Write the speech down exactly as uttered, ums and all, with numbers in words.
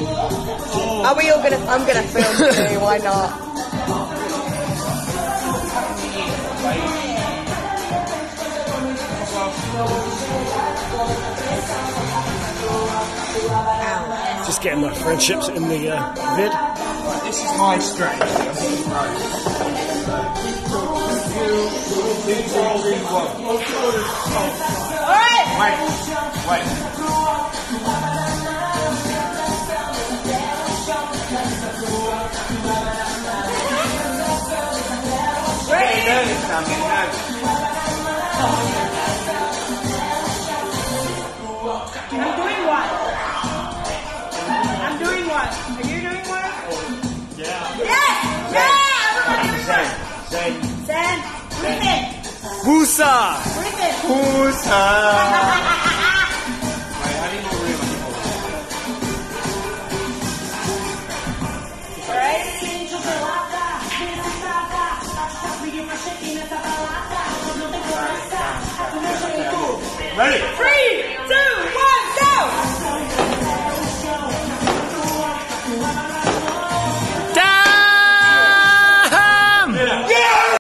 Are we all gonna? I'm gonna film too. Why not? Just getting my friendships in the uh, vid. This is my strategy. I'm going to Alright! Wait, wait. I'm getting nervous now, I'm getting nervous. I'm doing one. I'm doing one. Are you doing one? Yeah. Yes! Yeah! Everyone, Zen. everyone. Zen. Zen. Breathe in. Wusa! Breathe in. Wusa! Wait, I need more room. Alright? Ready?